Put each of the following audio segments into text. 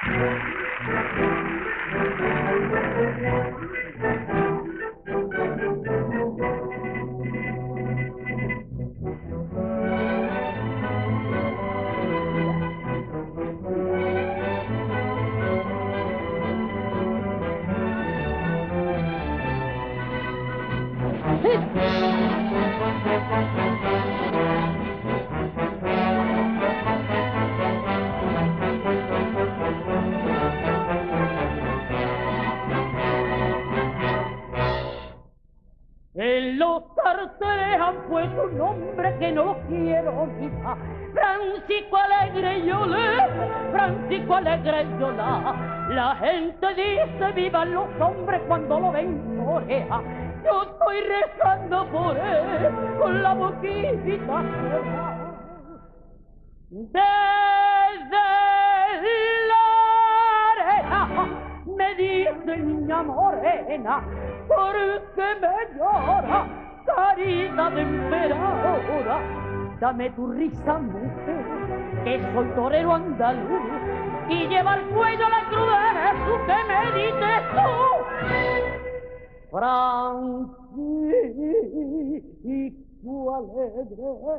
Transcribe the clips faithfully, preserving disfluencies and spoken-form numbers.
En los carteles han puesto un nombre que no quiero mirar. Francisco Alegre Yola, Francisco Alegre Yola. La gente dice vivan los hombres cuando lo ven oreja. Yo estoy rezando por él con la boquita cerrada. Desde la arena me dice niña morena, ¿por qué me llora, carita de emperadora? Dame tu risa, mujer, que soy torero andaluz, y lleva al cuello la cruz de Jesús que me dices tú. Francisco Alegre,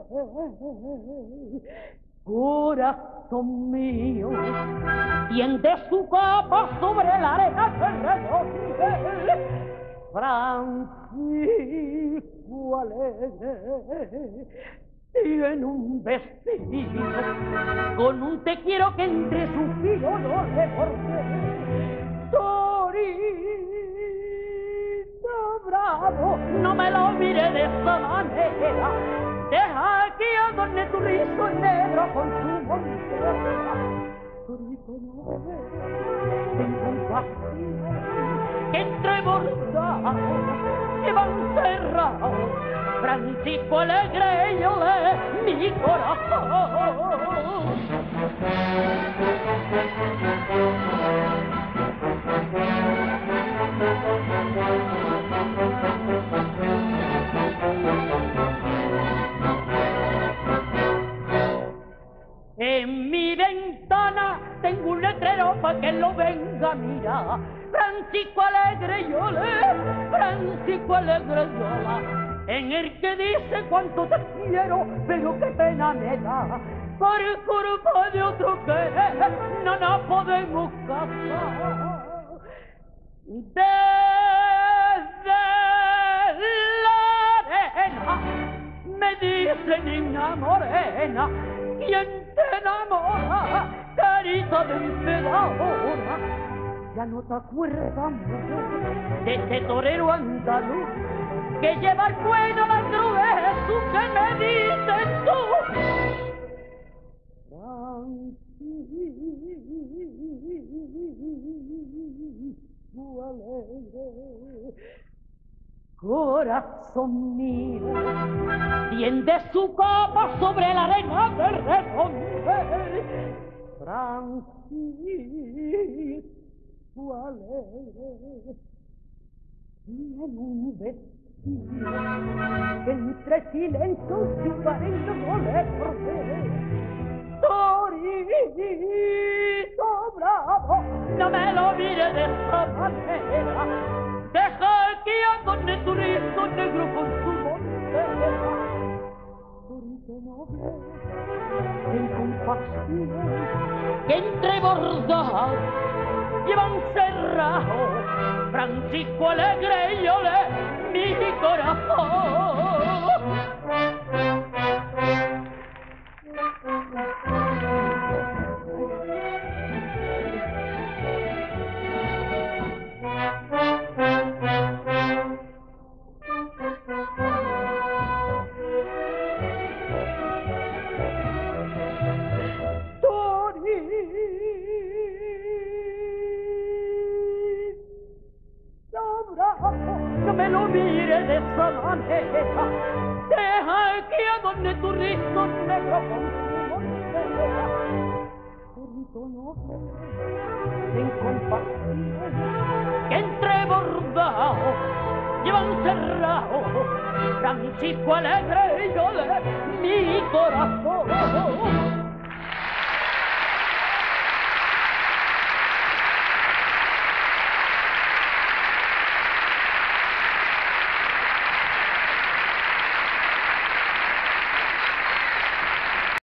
corazón mío, tiende su capa sobre la arena que redonde. Francisco Alegre tiene un vestido con un te quiero que entre suspiro no le borde. Torito bravo, no me lo mire de esa manera. Deja que adorne tu rizo negro con su montera. Torito no tengo un vacío que entre bordados llevan cerrado. Francisco Alegre, yo le mi corazón. En mi ventana tengo un letrero para que lo venga a mirar. Francisco Alegre, yo le, Francisco Alegre, yo la. En el que dice cuánto te quiero, pero qué pena me da. Por culpa de otro que no nos podemos casar. Desde la arena me dice niña morena, ¿quién te enamora, carita de emperadora? Ya no te acuerdas, mujer, de ese torero andaluz que lleva al cuello la cruz de Jesús que me dices tú. Francisco Alegre, corazón mío, tiende su copa sobre la arena del redondel. Francisco Alegre tiene un vestido que entre silencio su cariño no le provee. Torito bravo, no me lo mire de esta manera. Deja que adorne tu rizo negro con su montera. Torito noble, en compasión, que entre bordados llevan cerrado. Francisco Alegre, yo le mi corazón. No me lo mire de esa manera. Deja que adorne tu rizo negro con su montera. Torito noble, en compasión, que entre bordados llevan cerrado. Francisco Alegre, yo le mi corazón.